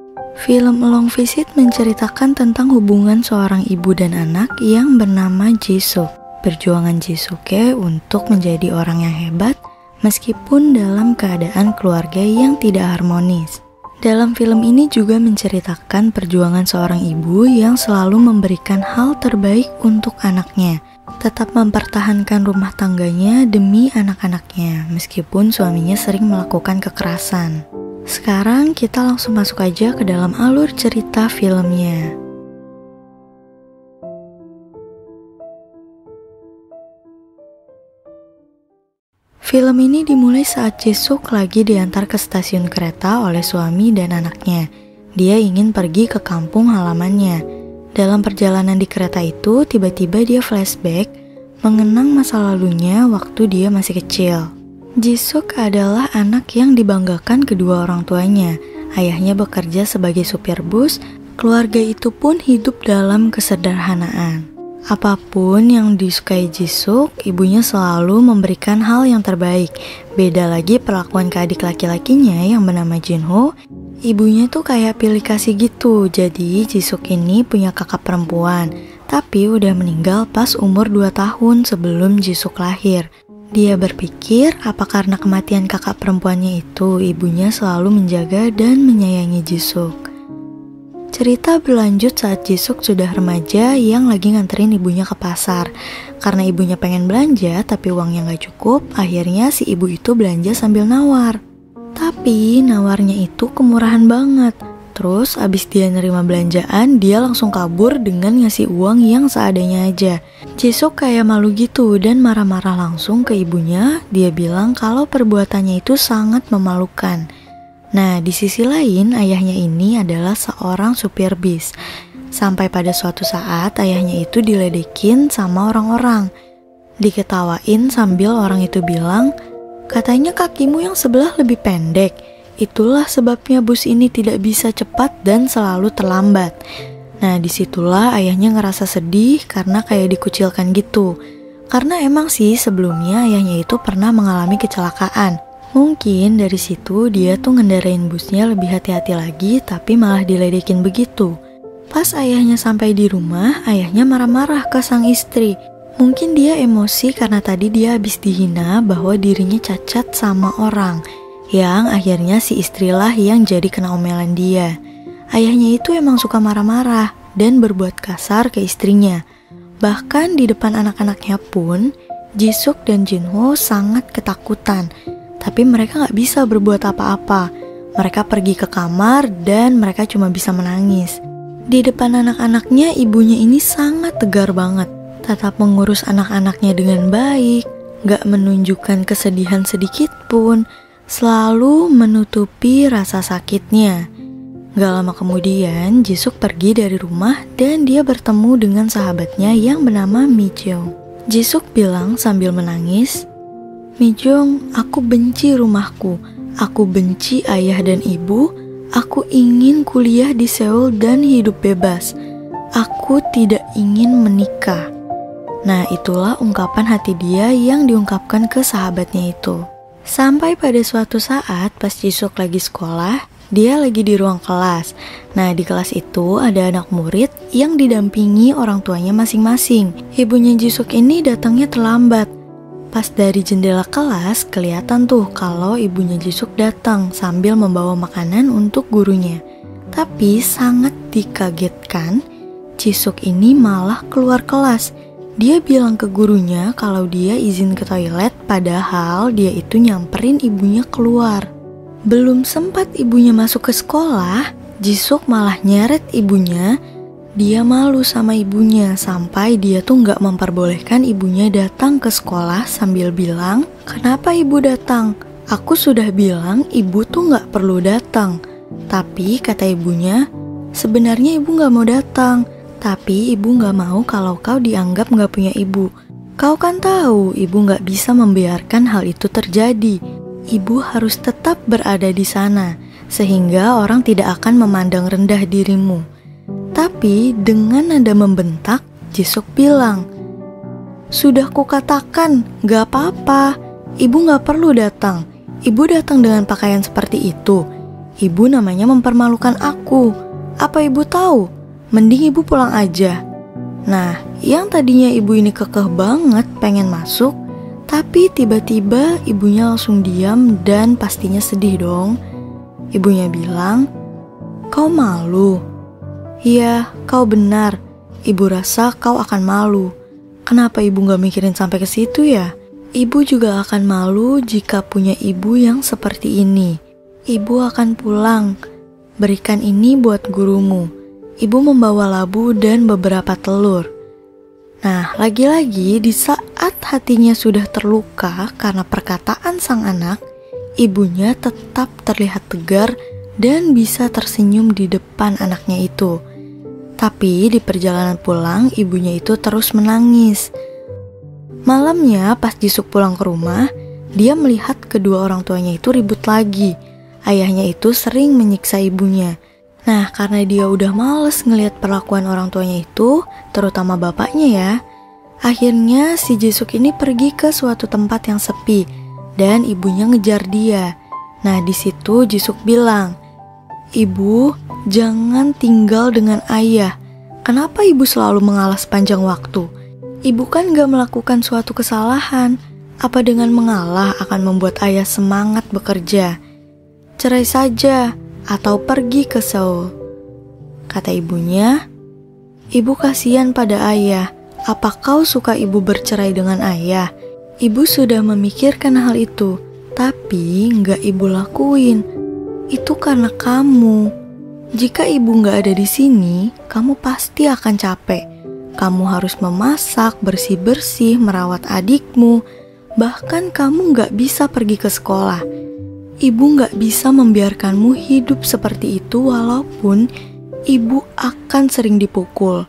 Film Long Visit menceritakan tentang hubungan seorang ibu dan anak yang bernama Jisoo. Perjuangan Jisuke untuk menjadi orang yang hebat meskipun dalam keadaan keluarga yang tidak harmonis. Dalam film ini juga menceritakan perjuangan seorang ibu yang selalu memberikan hal terbaik untuk anaknya, tetap mempertahankan rumah tangganya demi anak-anaknya meskipun suaminya sering melakukan kekerasan. Sekarang kita langsung masuk aja ke dalam alur cerita filmnya. Film ini dimulai saat Jisuk lagi diantar ke stasiun kereta oleh suami dan anaknya. Dia ingin pergi ke kampung halamannya. Dalam perjalanan di kereta itu, tiba-tiba dia flashback mengenang masa lalunya waktu dia masih kecil. Jisuk adalah anak yang dibanggakan kedua orang tuanya. Ayahnya bekerja sebagai supir bus, keluarga itu pun hidup dalam kesederhanaan. Apapun yang disukai Jisuk, ibunya selalu memberikan hal yang terbaik. Beda lagi perlakuan ke adik laki-lakinya yang bernama Jinho. Ibunya tuh kayak pilih kasih gitu. Jadi Jisuk ini punya kakak perempuan, tapi udah meninggal pas umur 2 tahun sebelum Jisuk lahir. Dia berpikir apa karena kematian kakak perempuannya itu, ibunya selalu menjaga dan menyayangi Jisuk. Cerita berlanjut saat Jisuk sudah remaja yang lagi nganterin ibunya ke pasar. Karena ibunya pengen belanja tapi uangnya gak cukup, akhirnya si ibu itu belanja sambil nawar. Tapi nawarnya itu kemurahan banget. Terus abis dia nerima belanjaan, dia langsung kabur dengan ngasih uang yang seadanya aja. Jisuk kayak malu gitu dan marah-marah langsung ke ibunya. Dia bilang kalau perbuatannya itu sangat memalukan. Nah, di sisi lain, ayahnya ini adalah seorang supir bis. Sampai pada suatu saat, ayahnya itu diledekin sama orang-orang. Diketawain sambil orang itu bilang, katanya kakimu yang sebelah lebih pendek. Itulah sebabnya bus ini tidak bisa cepat dan selalu terlambat. Nah, disitulah ayahnya ngerasa sedih karena kayak dikucilkan gitu. Karena emang sih sebelumnya ayahnya itu pernah mengalami kecelakaan. Mungkin dari situ dia tuh ngendarain busnya lebih hati-hati lagi, tapi malah diledekin begitu. Pas ayahnya sampai di rumah, ayahnya marah-marah ke sang istri. Mungkin dia emosi karena tadi dia habis dihina bahwa dirinya cacat sama orang, yang akhirnya si istrilah yang jadi kena omelan dia. Ayahnya itu emang suka marah-marah dan berbuat kasar ke istrinya. Bahkan di depan anak-anaknya pun, Jisuk dan Jinho sangat ketakutan. Tapi mereka gak bisa berbuat apa-apa. Mereka pergi ke kamar dan mereka cuma bisa menangis. Di depan anak-anaknya, ibunya ini sangat tegar banget. Tetap mengurus anak-anaknya dengan baik, gak menunjukkan kesedihan sedikit pun, selalu menutupi rasa sakitnya. Gak lama kemudian, Jisuk pergi dari rumah dan dia bertemu dengan sahabatnya yang bernama Mijong. Jisuk bilang sambil menangis, "Mijong, aku benci rumahku, aku benci ayah dan ibu, aku ingin kuliah di Seoul dan hidup bebas. Aku tidak ingin menikah." Nah, itulah ungkapan hati dia yang diungkapkan ke sahabatnya itu. Sampai pada suatu saat pas Jisuk lagi sekolah, dia lagi di ruang kelas. Nah, di kelas itu ada anak murid yang didampingi orang tuanya masing-masing. Ibunya Jisuk ini datangnya terlambat. Pas dari jendela kelas, kelihatan tuh kalau ibunya Jisuk datang sambil membawa makanan untuk gurunya. Tapi sangat dikagetkan, Jisuk ini malah keluar kelas. Dia bilang ke gurunya kalau dia izin ke toilet, padahal dia itu nyamperin ibunya keluar. Belum sempat ibunya masuk ke sekolah, Jisuk malah nyeret ibunya. Dia malu sama ibunya sampai dia tuh gak memperbolehkan ibunya datang ke sekolah sambil bilang, "Kenapa ibu datang? Aku sudah bilang ibu tuh gak perlu datang." Tapi kata ibunya, "Sebenarnya ibu gak mau datang, tapi ibu gak mau kalau kau dianggap gak punya ibu. Kau kan tahu ibu gak bisa membiarkan hal itu terjadi. Ibu harus tetap berada di sana, sehingga orang tidak akan memandang rendah dirimu." Tapi dengan nada membentak, Jisuk bilang, "Sudah kukatakan, gak apa-apa. Ibu gak perlu datang. Ibu datang dengan pakaian seperti itu. Ibu namanya mempermalukan aku. Apa ibu tahu? Mending ibu pulang aja. Nah, yang tadinya ibu ini kekeh banget pengen masuk, tapi tiba-tiba ibunya langsung diam dan pastinya sedih dong. Ibunya bilang, "Kau malu?" "Iya, kau benar. Ibu rasa kau akan malu. Kenapa ibu gak mikirin sampai ke situ ya? Ibu juga akan malu jika punya ibu yang seperti ini. Ibu akan pulang. Berikan ini buat gurumu." Ibu membawa labu dan beberapa telur. Nah, lagi-lagi di saat hatinya sudah terluka karena perkataan sang anak, ibunya tetap terlihat tegar dan bisa tersenyum di depan anaknya itu. Tapi di perjalanan pulang, ibunya itu terus menangis. Malamnya pas Jisuk pulang ke rumah, dia melihat kedua orang tuanya itu ribut lagi. Ayahnya itu sering menyiksa ibunya. Nah, karena dia udah males ngelihat perlakuan orang tuanya itu, terutama bapaknya ya, akhirnya si Jisuk ini pergi ke suatu tempat yang sepi dan ibunya ngejar dia. Nah, di situ Jisuk bilang, "Ibu, jangan tinggal dengan ayah. Kenapa ibu selalu mengalah sepanjang waktu? Ibu kan gak melakukan suatu kesalahan. Apa dengan mengalah akan membuat ayah semangat bekerja? Cerai saja atau pergi ke Seoul." Kata ibunya, "Ibu kasihan pada ayah. Apa kau suka ibu bercerai dengan ayah?" Ibu sudah memikirkan hal itu, tapi nggak ibu lakuin. Itu karena kamu. Jika ibu nggak ada di sini, kamu pasti akan capek. Kamu harus memasak, bersih-bersih, merawat adikmu. Bahkan kamu nggak bisa pergi ke sekolah. Ibu gak bisa membiarkanmu hidup seperti itu walaupun ibu akan sering dipukul.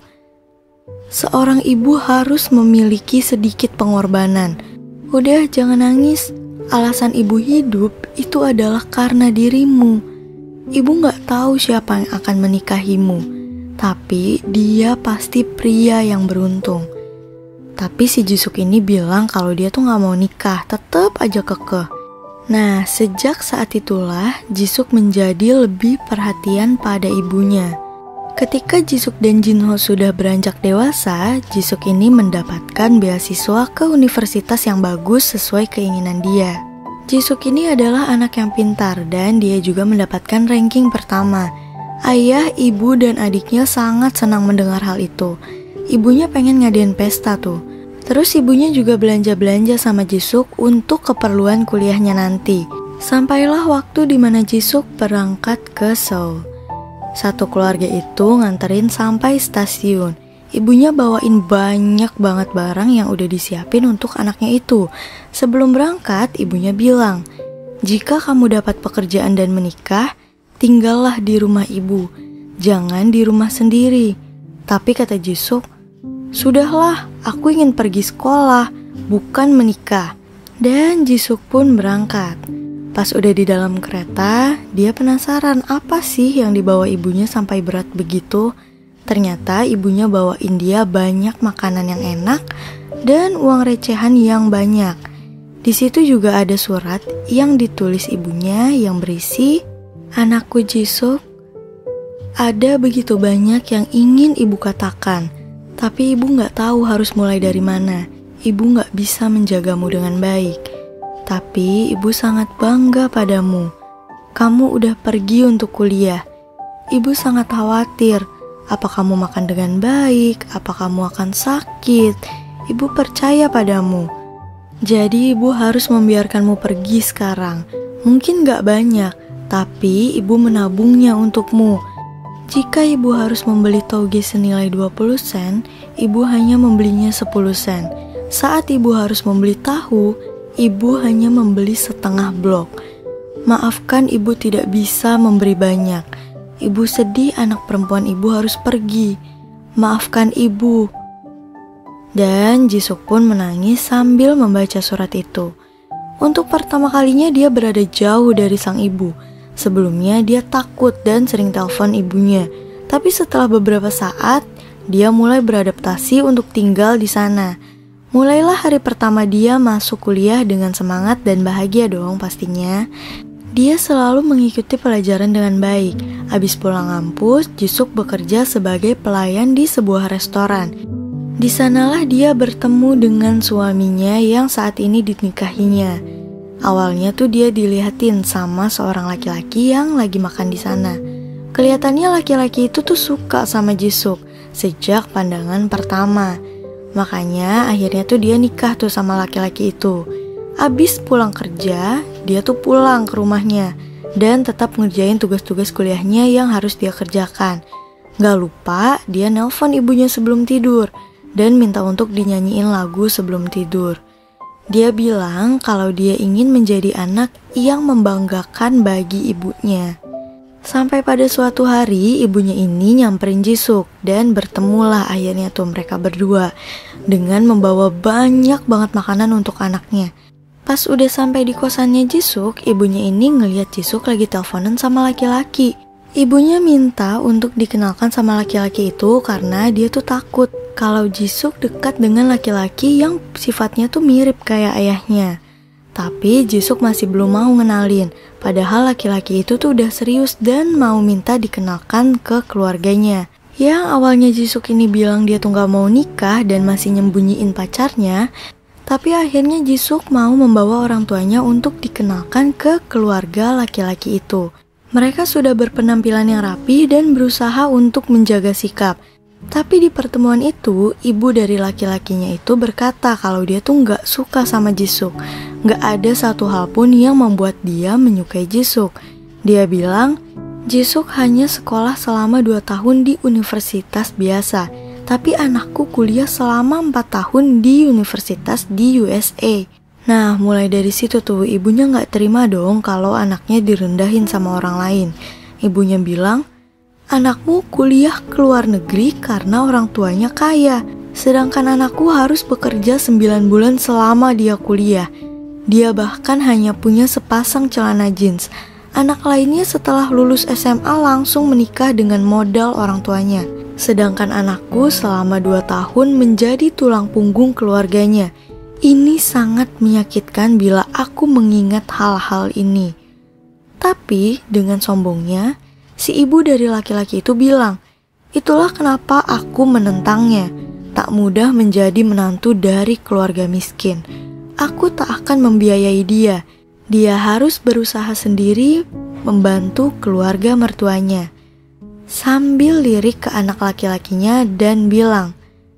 Seorang ibu harus memiliki sedikit pengorbanan. Udah, jangan nangis. Alasan ibu hidup itu adalah karena dirimu. Ibu gak tahu siapa yang akan menikahimu, tapi dia pasti pria yang beruntung. Tapi si Jisuk ini bilang kalau dia tuh gak mau nikah, tetap aja kekeh. Nah, sejak saat itulah Jisuk menjadi lebih perhatian pada ibunya. Ketika Jisuk dan Jinho sudah beranjak dewasa, Jisuk ini mendapatkan beasiswa ke universitas yang bagus sesuai keinginan dia. Jisuk ini adalah anak yang pintar dan dia juga mendapatkan ranking pertama. Ayah, ibu, dan adiknya sangat senang mendengar hal itu. Ibunya pengen ngadain pesta tuh. Terus ibunya juga belanja-belanja sama Jisuk untuk keperluan kuliahnya nanti. Sampailah waktu di mana Jisuk berangkat ke Seoul. Satu keluarga itu nganterin sampai stasiun. Ibunya bawain banyak banget barang yang udah disiapin untuk anaknya itu. Sebelum berangkat, ibunya bilang, "Jika kamu dapat pekerjaan dan menikah, tinggallah di rumah ibu. Jangan di rumah sendiri." Tapi kata Jisuk, "Sudahlah, aku ingin pergi sekolah, bukan menikah." Dan Jisuk pun berangkat. Pas udah di dalam kereta, dia penasaran apa sih yang dibawa ibunya sampai berat begitu. Ternyata ibunya bawain dia banyak makanan yang enak dan uang recehan yang banyak. Di situ juga ada surat yang ditulis ibunya yang berisi, "Anakku Jisuk, ada begitu banyak yang ingin ibu katakan. Tapi ibu gak tahu harus mulai dari mana. Ibu gak bisa menjagamu dengan baik. Tapi ibu sangat bangga padamu. Kamu udah pergi untuk kuliah. Ibu sangat khawatir. Apa kamu makan dengan baik? Apa kamu akan sakit? Ibu percaya padamu. Jadi ibu harus membiarkanmu pergi sekarang. Mungkin gak banyak, tapi ibu menabungnya untukmu. Jika ibu harus membeli toge senilai 20 sen, ibu hanya membelinya 10 sen. Saat ibu harus membeli tahu, ibu hanya membeli setengah blok. Maafkan ibu tidak bisa memberi banyak. Ibu sedih anak perempuan ibu harus pergi. Maafkan ibu." Dan Jisuk pun menangis sambil membaca surat itu. Untuk pertama kalinya dia berada jauh dari sang ibu. Sebelumnya dia takut dan sering telepon ibunya. Tapi setelah beberapa saat, dia mulai beradaptasi untuk tinggal di sana. Mulailah hari pertama dia masuk kuliah dengan semangat dan bahagia dong pastinya. Dia selalu mengikuti pelajaran dengan baik. Habis pulang kampus, Jisuk bekerja sebagai pelayan di sebuah restoran. Di sanalah dia bertemu dengan suaminya yang saat ini dinikahinya. Awalnya tuh dia dilihatin sama seorang laki-laki yang lagi makan di sana. Kelihatannya laki-laki itu tuh suka sama Jisuk sejak pandangan pertama. Makanya akhirnya tuh dia nikah tuh sama laki-laki itu. Abis pulang kerja, dia tuh pulang ke rumahnya dan tetap ngerjain tugas-tugas kuliahnya yang harus dia kerjakan. Gak lupa dia nelpon ibunya sebelum tidur dan minta untuk dinyanyiin lagu sebelum tidur. Dia bilang kalau dia ingin menjadi anak yang membanggakan bagi ibunya. Sampai pada suatu hari ibunya ini nyamperin Jisuk dan bertemulah akhirnya tuh mereka berdua dengan membawa banyak banget makanan untuk anaknya. Pas udah sampai di kosannya Jisuk, ibunya ini ngeliat Jisuk lagi teleponan sama laki-laki. Ibunya minta untuk dikenalkan sama laki-laki itu karena dia tuh takut kalau Jisuk dekat dengan laki-laki yang sifatnya tuh mirip kayak ayahnya. Tapi Jisuk masih belum mau ngenalin, padahal laki-laki itu tuh udah serius dan mau minta dikenalkan ke keluarganya. Yang awalnya Jisuk ini bilang dia tuh gak mau nikah dan masih nyembunyiin pacarnya, tapi akhirnya Jisuk mau membawa orang tuanya untuk dikenalkan ke keluarga laki-laki itu. Mereka sudah berpenampilan yang rapi dan berusaha untuk menjaga sikap. Tapi di pertemuan itu, ibu dari laki-lakinya itu berkata kalau dia tuh gak suka sama Jisuk. Gak ada satu hal pun yang membuat dia menyukai Jisuk. Dia bilang, Jisuk hanya sekolah selama 2 tahun di universitas biasa, tapi anakku kuliah selama 4 tahun di universitas di USA. Nah, mulai dari situ tuh ibunya gak terima dong kalau anaknya direndahin sama orang lain. Ibunya bilang, anakmu kuliah ke luar negeri karena orang tuanya kaya, sedangkan anakku harus bekerja 9 bulan selama dia kuliah. Dia bahkan hanya punya sepasang celana jeans. Anak lainnya setelah lulus SMA langsung menikah dengan modal orang tuanya. Sedangkan anakku selama 2 tahun menjadi tulang punggung keluarganya. Ini sangat menyakitkan bila aku mengingat hal-hal ini. Tapi dengan sombongnya, si ibu dari laki-laki itu bilang, itulah kenapa aku menentangnya. Tak mudah menjadi menantu dari keluarga miskin. Aku tak akan membiayai dia. Dia harus berusaha sendiri membantu keluarga mertuanya. Sambil lirik ke anak laki-lakinya dan bilang,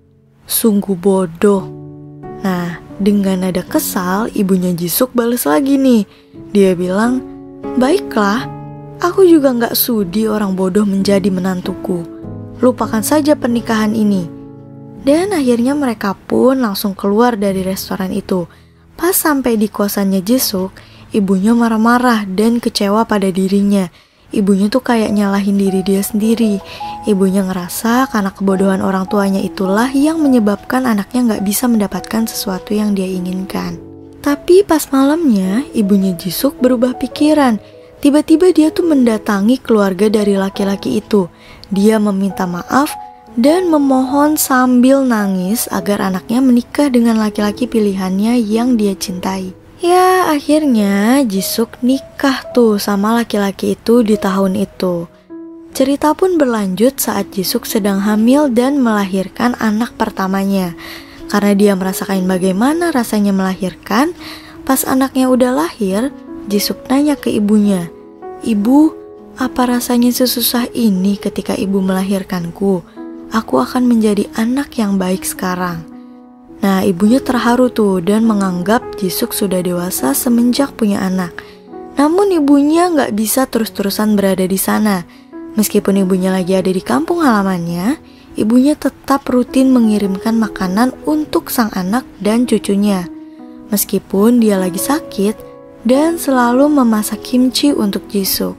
sungguh bodoh. Nah, dengan nada kesal, ibunya Jisuk balas lagi nih. Dia bilang, baiklah, aku juga gak sudi orang bodoh menjadi menantuku. Lupakan saja pernikahan ini. Dan akhirnya mereka pun langsung keluar dari restoran itu. Pas sampai di kosannya Jisuk, ibunya marah-marah dan kecewa pada dirinya. Ibunya tuh kayak nyalahin diri dia sendiri. Ibunya ngerasa karena kebodohan orang tuanya itulah yang menyebabkan anaknya gak bisa mendapatkan sesuatu yang dia inginkan. Tapi pas malamnya, ibunya Jisuk berubah pikiran. Tiba-tiba dia tuh mendatangi keluarga dari laki-laki itu. Dia meminta maaf dan memohon sambil nangis agar anaknya menikah dengan laki-laki pilihannya yang dia cintai. Ya, akhirnya Jisuk nikah tuh sama laki-laki itu di tahun itu. Cerita pun berlanjut saat Jisuk sedang hamil dan melahirkan anak pertamanya. Karena dia merasakan bagaimana rasanya melahirkan, pas anaknya udah lahir, Jisuk nanya ke ibunya, "Ibu, apa rasanya sesusah ini ketika ibu melahirkanku? Aku akan menjadi anak yang baik sekarang." Nah, ibunya terharu tuh dan menganggap Jisuk sudah dewasa semenjak punya anak. Namun ibunya gak bisa terus-terusan berada di sana. Meskipun ibunya lagi ada di kampung halamannya, ibunya tetap rutin mengirimkan makanan untuk sang anak dan cucunya. Meskipun dia lagi sakit dan selalu memasak kimchi untuk Jisuk.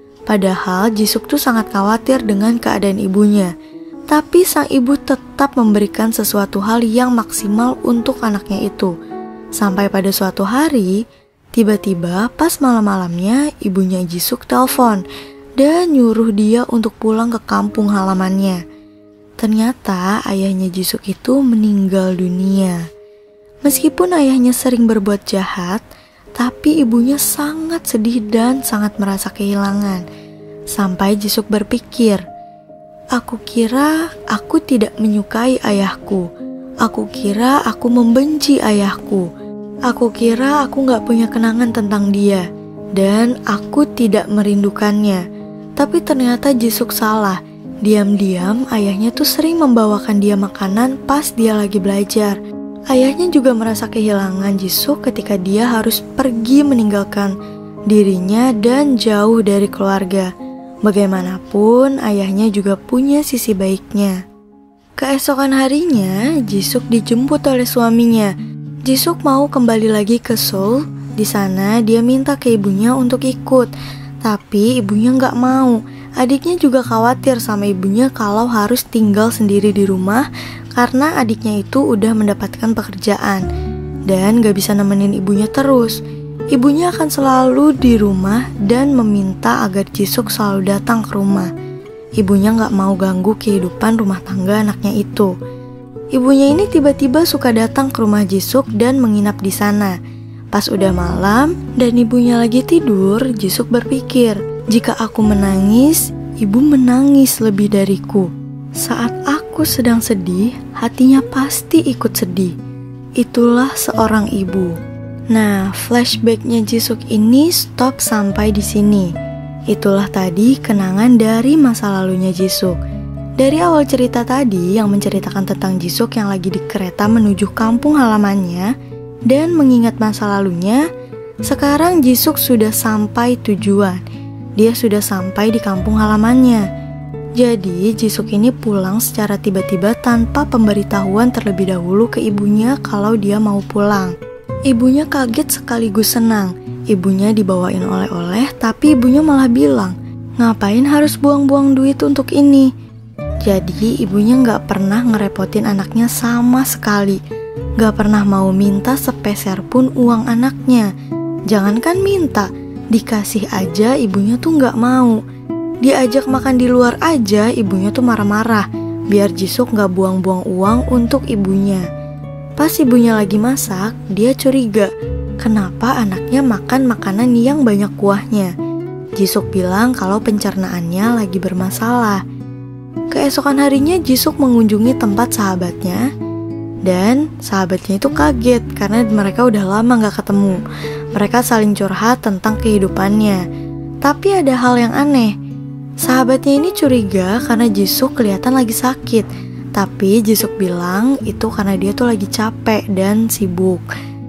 Padahal Jisuk tuh sangat khawatir dengan keadaan ibunya. Tapi sang ibu tetap memberikan sesuatu hal yang maksimal untuk anaknya itu. Sampai pada suatu hari, tiba-tiba pas malam-malamnya ibunya Jisuk telepon dan nyuruh dia untuk pulang ke kampung halamannya. Ternyata ayahnya Jisuk itu meninggal dunia. Meskipun ayahnya sering berbuat jahat, Tapi ibunya sangat sedih dan sangat merasa kehilangan. Sampai Jisuk berpikir, aku kira aku tidak menyukai ayahku. Aku kira aku membenci ayahku. Aku kira aku gak punya kenangan tentang dia. Dan aku tidak merindukannya. Tapi ternyata Jisuk salah. Diam-diam ayahnya tuh sering membawakan dia makanan pas dia lagi belajar. Ayahnya juga merasa kehilangan Jisuk ketika dia harus pergi meninggalkan dirinya dan jauh dari keluarga. Bagaimanapun, ayahnya juga punya sisi baiknya. Keesokan harinya, Jisuk dijemput oleh suaminya. Jisuk mau kembali lagi ke Seoul. Di sana, dia minta ke ibunya untuk ikut. Tapi ibunya nggak mau. Adiknya juga khawatir sama ibunya kalau harus tinggal sendiri di rumah karena adiknya itu udah mendapatkan pekerjaan dan gak bisa nemenin ibunya terus. Ibunya akan selalu di rumah dan meminta agar Jisuk selalu datang ke rumah. Ibunya gak mau ganggu kehidupan rumah tangga anaknya itu. Ibunya ini tiba-tiba suka datang ke rumah Jisuk dan menginap di sana. Pas udah malam dan ibunya lagi tidur, Jisuk berpikir, jika aku menangis, ibu menangis lebih dariku. Saat aku sedang sedih, hatinya pasti ikut sedih. Itulah seorang ibu. Nah, flashbacknya Jisuk ini stop sampai di sini. Itulah tadi kenangan dari masa lalunya Jisuk. Dari awal cerita tadi yang menceritakan tentang Jisuk yang lagi di kereta menuju kampung halamannya dan mengingat masa lalunya, sekarang Jisuk sudah sampai tujuan. Dia sudah sampai di kampung halamannya. Jadi Jisuk ini pulang secara tiba-tiba tanpa pemberitahuan terlebih dahulu ke ibunya kalau dia mau pulang. Ibunya kaget sekaligus senang. Ibunya dibawain oleh-oleh tapi ibunya malah bilang, ngapain harus buang-buang duit untuk ini? Jadi ibunya gak pernah ngerepotin anaknya sama sekali. Gak pernah mau minta sepeser pun uang anaknya. Jangankan minta, dikasih aja ibunya tuh gak mau. Diajak makan di luar aja ibunya tuh marah-marah biar Jisuk gak buang-buang uang untuk ibunya. Pas ibunya lagi masak, dia curiga kenapa anaknya makan makanan yang banyak kuahnya. Jisuk bilang kalau pencernaannya lagi bermasalah. Keesokan harinya Jisuk mengunjungi tempat sahabatnya dan sahabatnya itu kaget karena mereka udah lama gak ketemu. Mereka saling curhat tentang kehidupannya. Tapi ada hal yang aneh. Sahabatnya ini curiga karena Jisuk kelihatan lagi sakit. Tapi Jisuk bilang itu karena dia tuh lagi capek dan sibuk.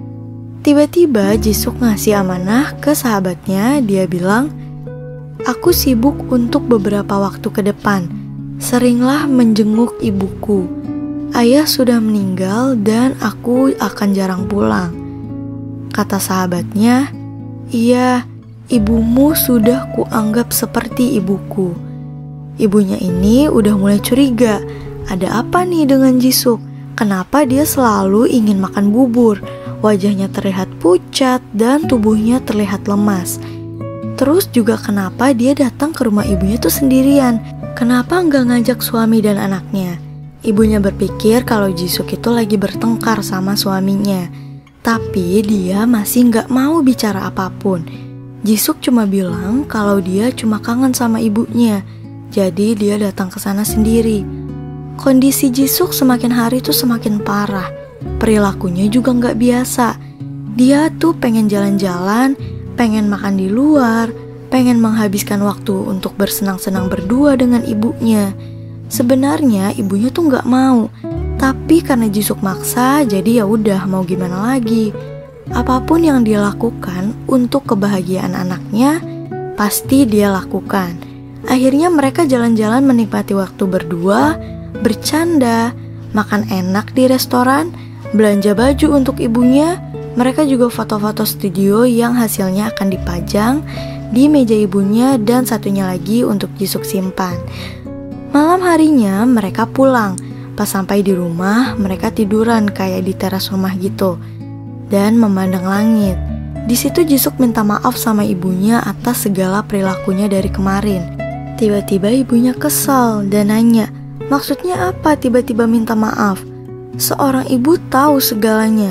Tiba-tiba Jisuk ngasih amanah ke sahabatnya. Dia bilang, aku sibuk untuk beberapa waktu ke depan. Seringlah menjenguk ibuku. Ayah sudah meninggal dan aku akan jarang pulang. Kata sahabatnya, iya, ibumu sudah kuanggap seperti ibuku. Ibunya ini udah mulai curiga. Ada apa nih dengan Jisuk? Kenapa dia selalu ingin makan bubur? Wajahnya terlihat pucat dan tubuhnya terlihat lemas. Terus juga kenapa dia datang ke rumah ibunya tuh sendirian? Kenapa nggak ngajak suami dan anaknya? Ibunya berpikir kalau Jisuk itu lagi bertengkar sama suaminya. Tapi dia masih nggak mau bicara apapun. Jisuk cuma bilang kalau dia cuma kangen sama ibunya. Jadi dia datang ke sana sendiri. Kondisi Jisuk semakin hari tuh semakin parah. Perilakunya juga nggak biasa. Dia tuh pengen jalan-jalan, pengen makan di luar, pengen menghabiskan waktu untuk bersenang-senang berdua dengan ibunya. Sebenarnya ibunya tuh nggak mau, tapi karena Jisuk maksa, jadi ya udah mau gimana lagi. Apapun yang dia lakukan untuk kebahagiaan anaknya, pasti dia lakukan. Akhirnya mereka jalan-jalan menikmati waktu berdua, bercanda, makan enak di restoran, belanja baju untuk ibunya. Mereka juga foto-foto studio yang hasilnya akan dipajang di meja ibunya dan satunya lagi untuk Jisuk simpan. Malam harinya mereka pulang. Pas sampai di rumah, mereka tiduran kayak di teras rumah gitu dan memandang langit. Di situ Jisuk minta maaf sama ibunya atas segala perilakunya dari kemarin. Tiba-tiba ibunya kesal dan nanya, maksudnya apa tiba-tiba minta maaf? Seorang ibu tahu segalanya.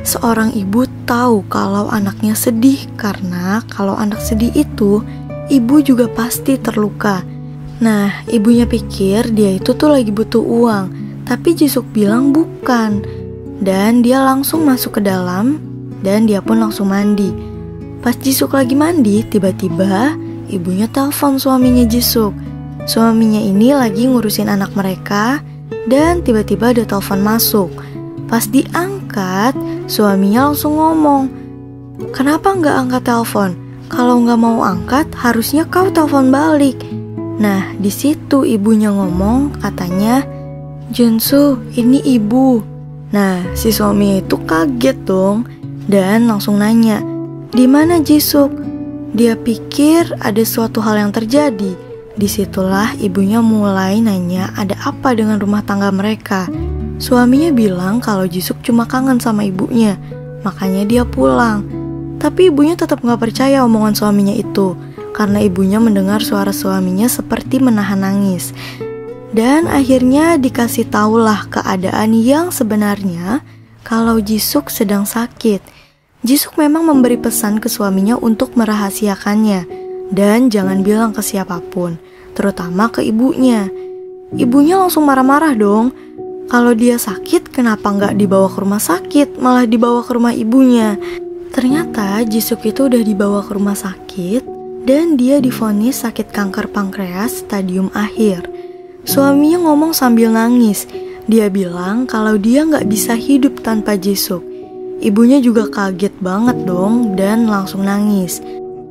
Seorang ibu tahu kalau anaknya sedih karena kalau anak sedih itu, ibu juga pasti terluka. Nah, ibunya pikir dia itu tuh lagi butuh uang, tapi Jisuk bilang bukan. Dan dia langsung masuk ke dalam, dan dia pun langsung mandi. Pas Jisuk lagi mandi, tiba-tiba ibunya telepon suaminya Jisuk. Suaminya ini lagi ngurusin anak mereka, dan tiba-tiba ada telepon masuk. Pas diangkat, suaminya langsung ngomong, "Kenapa nggak angkat telepon? Kalau nggak mau angkat, harusnya kau telepon balik." Nah, di situ ibunya ngomong, katanya, "Junsu, ini ibu." Nah, si suami itu kaget dong, dan langsung nanya, "Di mana Jisuk?" Dia pikir ada suatu hal yang terjadi. Disitulah ibunya mulai nanya ada apa dengan rumah tangga mereka. Suaminya bilang kalau Jisuk cuma kangen sama ibunya, makanya dia pulang. Tapi ibunya tetap gak percaya omongan suaminya itu, karena ibunya mendengar suara suaminya seperti menahan nangis. Dan akhirnya dikasih tahulah keadaan yang sebenarnya kalau Jisuk sedang sakit. Jisuk memang memberi pesan ke suaminya untuk merahasiakannya dan jangan bilang ke siapapun, terutama ke ibunya. Ibunya langsung marah-marah dong. Kalau dia sakit, kenapa nggak dibawa ke rumah sakit, malah dibawa ke rumah ibunya? Ternyata Jisuk itu udah dibawa ke rumah sakit dan dia divonis sakit kanker pankreas stadium akhir. Suaminya ngomong sambil nangis. Dia bilang kalau dia nggak bisa hidup tanpa Jisuk. Ibunya juga kaget banget dong dan langsung nangis.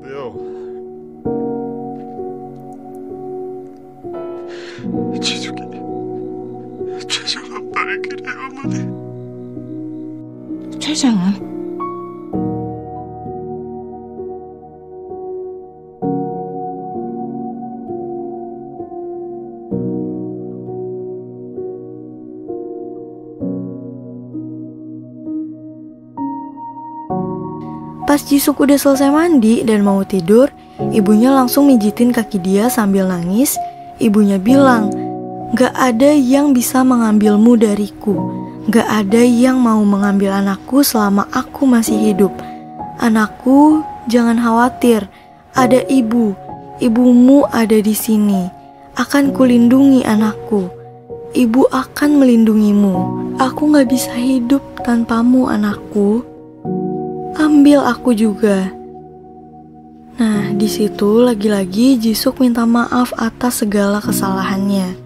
최장은? Pas Jisuk udah selesai mandi dan mau tidur, ibunya langsung mijitin kaki dia sambil nangis. Ibunya bilang, "Gak ada yang bisa mengambilmu dariku. Gak ada yang mau mengambil anakku selama aku masih hidup. Anakku, jangan khawatir. Ada ibu. Ibumu ada di sini. Akan kulindungi anakku. Ibu akan melindungimu. Aku gak bisa hidup tanpamu, anakku. Ambil aku juga." Nah, di situ lagi-lagi Jisuk minta maaf atas segala kesalahannya.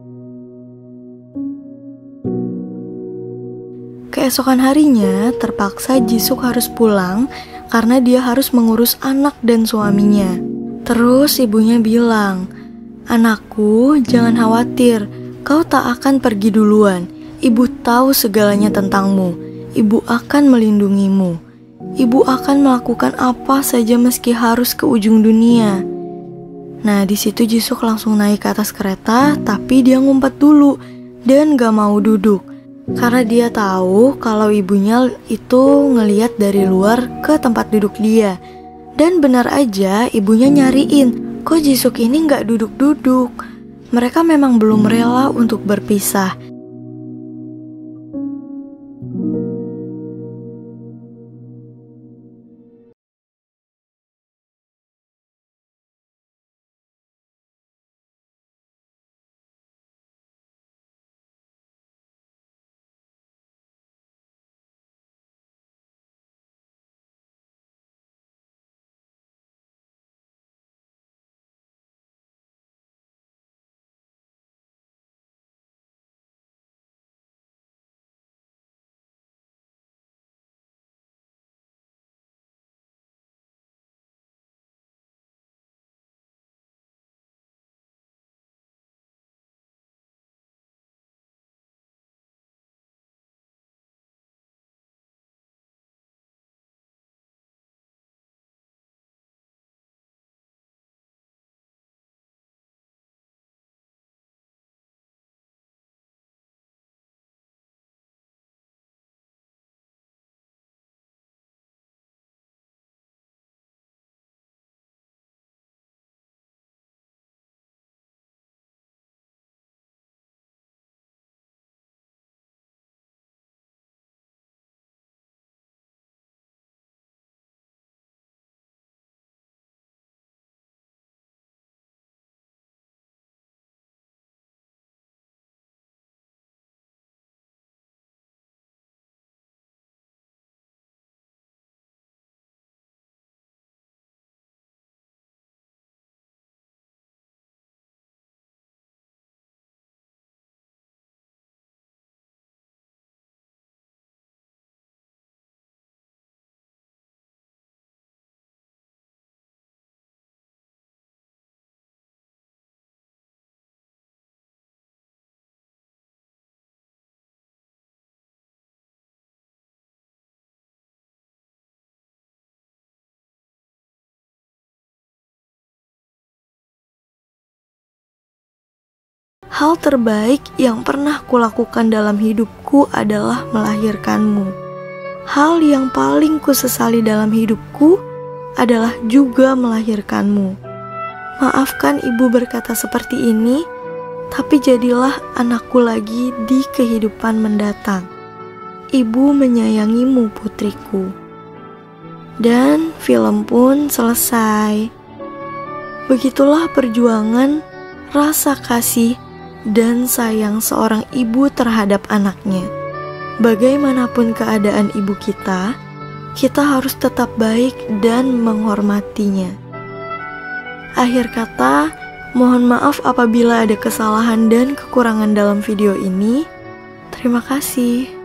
Keesokan harinya, terpaksa Jisuk harus pulang karena dia harus mengurus anak dan suaminya. Terus ibunya bilang, "Anakku, jangan khawatir, kau tak akan pergi duluan. Ibu tahu segalanya tentangmu. Ibu akan melindungimu. Ibu akan melakukan apa saja meski harus ke ujung dunia." Nah, di situ Jisuk langsung naik ke atas kereta, tapi dia ngumpet dulu dan gak mau duduk. Karena dia tahu kalau ibunya itu ngeliat dari luar ke tempat duduk dia. Dan benar aja ibunya nyariin, kok Jisuk ini gak duduk-duduk. Mereka memang belum rela untuk berpisah. Hal terbaik yang pernah kulakukan dalam hidupku adalah melahirkanmu. Hal yang paling kusesali dalam hidupku adalah juga melahirkanmu. Maafkan ibu berkata seperti ini, tapi jadilah anakku lagi di kehidupan mendatang. Ibu menyayangimu, putriku. Dan film pun selesai. Begitulah perjuangan, rasa kasih, dan sayang seorang ibu terhadap anaknya. Bagaimanapun keadaan ibu kita harus tetap baik dan menghormatinya. Akhir kata, mohon maaf apabila ada kesalahan dan kekurangan dalam video ini. Terima kasih.